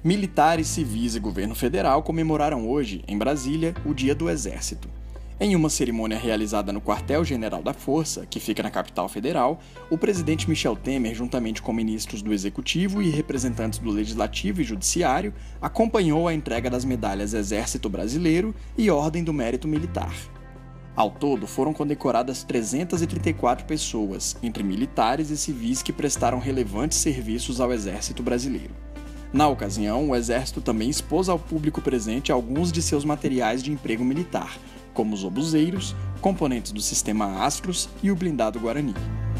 Militares, civis e governo federal comemoraram hoje, em Brasília, o Dia do Exército. Em uma cerimônia realizada no Quartel-General da Força, que fica na capital federal, o presidente Michel Temer, juntamente com ministros do Executivo e representantes do Legislativo e Judiciário, acompanhou a entrega das medalhas Exército Brasileiro e Ordem do Mérito Militar. Ao todo, foram condecoradas 334 pessoas, entre militares e civis que prestaram relevantes serviços ao Exército Brasileiro. Na ocasião, o Exército também expôs ao público presente alguns de seus materiais de emprego militar, como os obuseiros, componentes do sistema Astros e o blindado Guarani.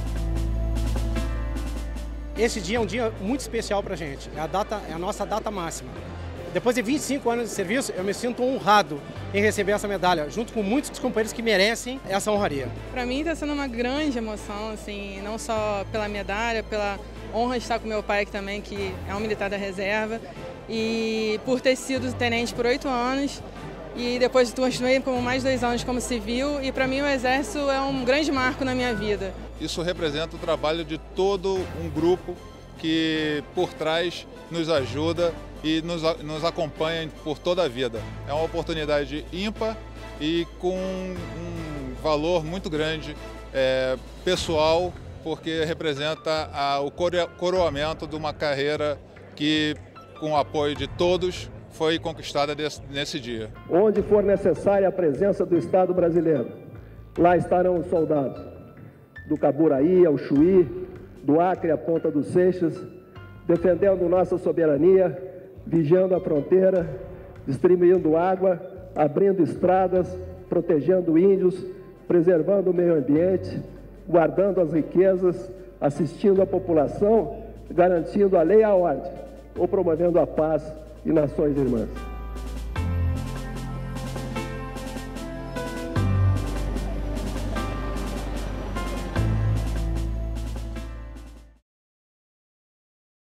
Esse dia é um dia muito especial para a gente, é a nossa data máxima. Depois de 25 anos de serviço, eu me sinto honrado em receber essa medalha, junto com muitos dos companheiros que merecem essa honraria. Para mim está sendo uma grande emoção, assim, não só pela medalha, pela honra de estar com meu pai aqui também, que é um militar da reserva, e por ter sido tenente por 8 anos, e depois continuei por mais 2 anos como civil, e para mim o Exército é um grande marco na minha vida. Isso representa o trabalho de todo um grupo que por trás nos ajuda e nos acompanha por toda a vida. É uma oportunidade ímpar e com um valor muito grande pessoal, porque representa o coroamento de uma carreira que, com o apoio de todos, foi conquistada nesse dia. Onde for necessária a presença do Estado brasileiro, lá estarão os soldados, do Caburaí ao Chuí, do Acre à Ponta dos Seixas, defendendo nossa soberania, vigiando a fronteira, distribuindo água, abrindo estradas, protegendo índios, preservando o meio ambiente, guardando as riquezas, assistindo a população, garantindo a lei e a ordem, ou promovendo a paz e nações irmãs.